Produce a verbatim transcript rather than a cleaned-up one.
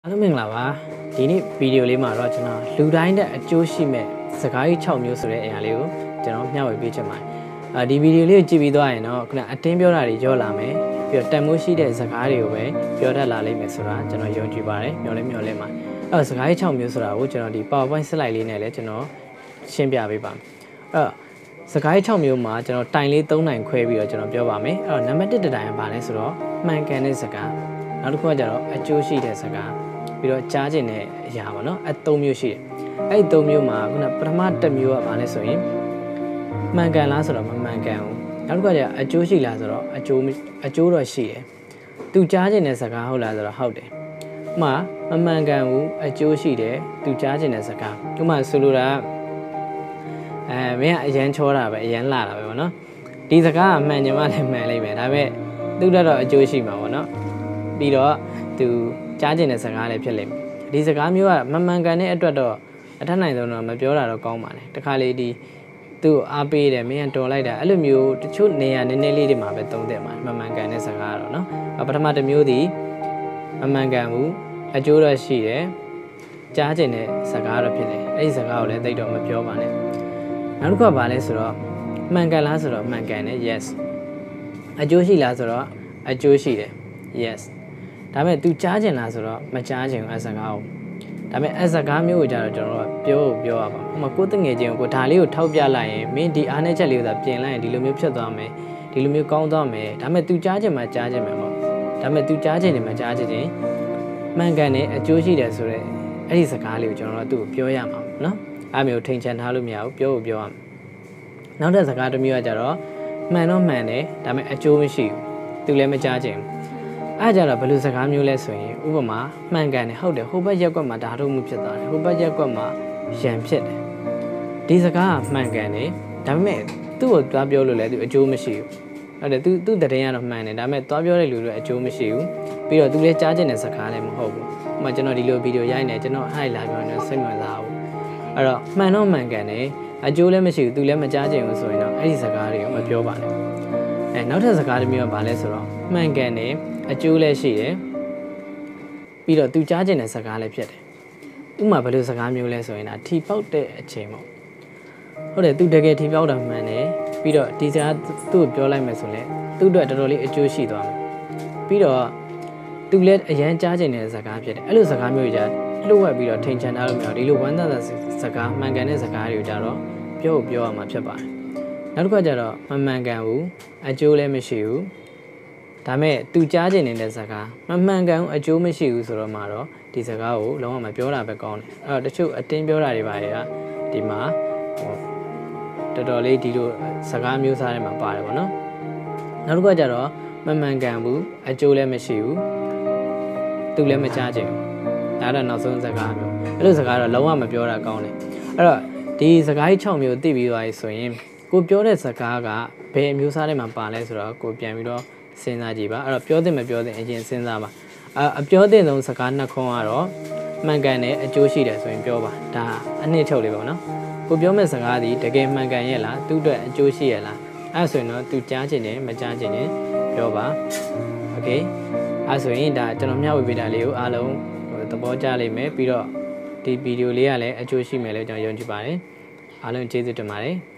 အားလုံးမင်္ဂလာပါဒီနေ့ဗီဒီယိုလေးမှာတော့ကျွန်တော်လူတိုင်းတဲ့အကျိုးရှိမဲ့စကားကြီး၆မျိုးဆိုတဲ့အရာလေးကိုကျွန်တော်မျှဝေပေးချင်ပါတယ်အာဒီဗီဒီယိုလေးကိုကြည့်ပြီးသွားရင်တော့ခုနအတင်းပြောတာတွေကြောလာမယ်ပြီးတော့တန်မိုးရှိတဲ့စကားတွေကိုပဲပြောတတ်လာလိမ့်မယ်ဆိုတာကျွန်တော်ယုံကြည်ပါတယ်မျှော်လင့်မျှော်လင့်ပါအဲ့တော့စကားကြီး၆မျိုးဆိုတာကိုကျွန်တော်ဒီ PowerPoint slide လေးနဲ့လည်းကျွန်တော်ရှင်းပြပေးပါမယ်အဲ့တော့စကားကြီး၆မျိုးမှာကျွန်တော်တိုင်လေး၃တိုင်ခွဲပြီးတော့ကျွန်တော်ပြောပါမယ်အဲ့တော့နံပါတ်၁တိုင်ကဘာလဲဆိုတော့မှန်ကန်တဲ့စကားနောက်တစ်ခုကကျတော့အကျိုးရှိတဲ့စကားပြီးတော့ကြားကျင်တဲ့အရာပါเนาะအဲ၃မျိုးရှိတယ်အဲ့ဒီ၃မျိုးမှာခုနပထမတစ်မျိုးကဘာလဲဆိုရင်မှန်ကန်လားဆိုတော့မမှန်ကန်ဘူးနောက်တစ်ခါကျအကျိုးရှိလားဆိုတော့အကျိုးအကျိုးတော့ရှိတယ်သူကြားကျင်တဲ့စကားဟုတ်လားဆိုတော့ဟုတ်တယ်ဥပမာမမှန်ကန်ဘူးအကျိုးရှိတယ်သူကြားကျင်တဲ့စကားဥပမာဆိုလိုတာအဲမင်းကအရန်ချောတာပဲအရန်လာတာပဲပေါ့เนาะဒီစကားကမှန်ညမလည်းမှန်လိမ့်မယ်ဒါပေမဲ့သူတော့အကျိုးရှိမှာပေါ့เนาะပြီးတော့သူကြားကျင်တဲ့စကားလည်းဖြစ်လိမ့်မယ်ဒီစကားမျိုးကမမှန်ကန်တဲ့အတွက်တော့အထက်နိုင်ဆုံးတော့မပြောတာတော့ကောင်းပါလေတခါလေဒီသူ့အားပေးတယ်မင်းကတော်လိုက်တာအဲ့လိုမျိုးတချို့နေရာနည်းနည်းလေးတွေမှာပဲသုံးတယ်မှာမမှန်ကန်တဲ့စကားတော့เนาะပထမတစ်မျိုးဒီမမှန်ကန်ဘူးအကျိုးတော့ရှိတယ်ကြားကျင်တဲ့စကားတော့ဖြစ်တယ်အဲ့ဒီစကားကိုလည်းသိတော့မပြောပါနဲ့နောက်တစ်ခုကဘာလဲဆိုတော့မှန်ကန်လားဆိုတော့မှန်ကန်တယ် yes အကျိုးရှိလားဆိုတော့အကျိုးရှိတယ် yesဒါပေမဲ့ तू ကြားကျင်လားဆိုတော့မကြားကျင်ဘူးအစကားကိုဒါပေမဲ့အစကားမျိုးကိုကြတော့ကျွန်တော်တို့ပြောပြောရပါဥပမာကိုတငယ်ချင်းကိုဒါလေးကိုထောက်ပြလိုက်ရင်မင်းဒီအားနဲ့ချက်လေးကိုသာပြင်လိုက်ရင်ဒီလိုမျိုးဖြစ်သွားမယ်ဒီလိုမျိုးကောင်းသွားမယ်ဒါပေမဲ့ तू ကြားကျင်မှကြားကျင်မယ်ပေါ့ဒါပေမဲ့ तू ကြားကျင်တယ်မကြားကျင်ရင်မှန်ကန်တယ်အကျိုးရှိတယ်ဆိုတော့အဲ့ဒီစကားလေးကိုကျွန်တော်တို့သူ့ကိုပြောရမှာပေါ့နော်အားမျိုးထိန်ချန်ထားလို့မရဘူးပြောဖို့ပြောရမှာနောက်တဲ့စကားတစ်မျိုးကကြတော့မှန်တော့မှန်တယ်ဒါပေမဲ့အကျိုးမရှိဘူး तू လည်းမကြားကျင်ဘူးအဲ့ကြတော့ဘယ်လိုစကားမျိုးလဲဆိုရင်ဥပမာမှန်ကန်တယ်ဟုတ်တယ်ဟိုဘက်ရက်ကွက်မှာဓာတ်ထုံမှုဖြစ်သွားတယ်ဟိုဘက်ရက်ကွက်မှာရန်ဖြစ်တယ်ဒီစကားကမှန်ကန်တယ်ဒါပေမဲ့သူ့ကိုသွားပြောလို့လည်းသူအကျိုးမရှိဘူးဟုတ်တယ်သူသူ့တရင်ကတော့မှန်တယ်ဒါပေမဲ့သွားပြောတဲ့လူတွေအကျိုးမရှိဘူးပြီးတော့သူလည်းကြားကျင်တဲ့စကားလည်းမဟုတ်ဘူးဥပမာကျွန်တော်ဒီလိုဗီဒီယိုရိုက်နေကျွန်တော်အဲ့လာပြောနေစိတ်ဝင်စားဘူးအဲ့တော့မှန်တော့မှန်ကန်တယ်အကျိုးလည်းမရှိဘူးသူလည်းမကြားကျင်ဘူးဆိုရင်တော့အဲ့ဒီစကားတွေကိုမပြောပါနဲ့အဲနောက်ထပ်စကားတစ်မျိုးကဘာလဲဆိုတော့မှန်ကန်တယ်အကျိုးလည်းရှိတယ်ပြီးတော့သူကြားကျင်တဲ့စကားလည်းဖြစ်တယ်ဥပမာဘယ်လိုစကားမျိုးလဲဆိုရင်ဒါထီပေါက်တဲ့အချိန်ပေါ့ဟုတ်တယ်သူတကယ်ထီပေါက်တာမှန်တယ်ပြီးတော့ဒီစကားသူ့ကိုပြောလိုက်မယ်ဆိုရင်သူ့အတွက်တော်တော်လေးအကျိုးရှိသွားမယ်ပြီးတော့သူလည်းအရန်ကြားကျင်တဲ့စကားဖြစ်တယ်အဲ့လိုစကားမျိုးကြီးကလှုပ်ဝက်ပြီးတော့ထိန်ချန်ထားလို့မရဘူးဒီလိုဝမ်းသာတဲ့စကားမှန်ကန်တဲ့စကားတွေကိုကြတော့ပြောဖို့ပြောရမှာဖြစ်ပါတယ်နောက်တစ်ခါကျတော့မမှန်ကန်ဘူးအကျိုးလည်းမရှိဘူးဒါမဲ့သူကြားကျင်နေတဲ့စကားမမှန်ကန်အကျိုးမရှိဘူးဆိုတော့မှတော့ဒီစကားကိုလုံးဝမပြောတာပဲကောင်းတယ်အဲ့တော့တချို့အတင်းပြောတာတွေပါရဒီမှာတော်တော်လေးဒီလိုစကားမျိုးစားတွေမှာပါတယ်ပေါ့နော်နောက်တစ်ခုကကျတော့မမှန်ကန်ဘူးအကျိုးလည်းမရှိဘူးသူလည်းမကြားကျင်ဘူးဒါတော့နောက်ဆုံးစကားမျိုးအဲ့လိုစကားတော့လုံးဝမပြောတာကောင်းတယ်အဲ့တော့ဒီစကားကြီး၆မျိုးသိပြီးသွားပြီဆိုရင်ကိုပြောတဲ့စကားကဘယ်အမျိုးစားတွေမှာပါလဲဆိုတော့ကိုပြန်ပြီးတော့စဉ်းစားကြည့်ပါအဲ့တော့ပြောတဲ့မပြောတဲ့အရင်စဉ်းစားပါအအပြောတဲ့ဆုံးစကားနှစ်ခွန်းကတော့မှန်ကန်တယ်အကျိုးရှိတယ်ဆိုရင်ပြောပါဒါအနှစ်ချုပ်လေးပေါ့နော်ကိုပြောမဲ့စကားဒီတကယ်မှန်ကန်ရဲ့လားသူ့အတွက်အကျိုးရှိရဲ့လားအဲ့ဆိုရင်တော့သူကြားချင်တယ်မကြားချင်တယ်ပြောပါโอเคအဲ့ဆိုရင်ဒါကျွန်တော်မျှဝေပေးတာလေးကိုအားလုံးသဘောကျလိမ့်မယ်ပြီးတော့ဒီဗီဒီယိုလေးကလည်းအကျိုးရှိမယ်လို့ကျွန်တော်ယုံကြည်ပါတယ်အားလုံးကျေးဇူးတင်ပါတယ်